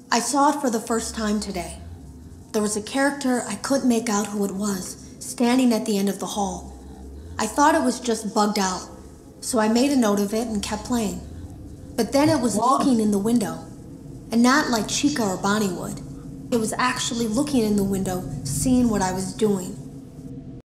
I saw it for the first time today. There was a character I couldn't make out who it was, standing at the end of the hall. I thought it was just bugged out, so I made a note of it and kept playing. But then it was looking in the window, and not like Chica or Bonnie would. It was actually looking in the window, seeing what I was doing.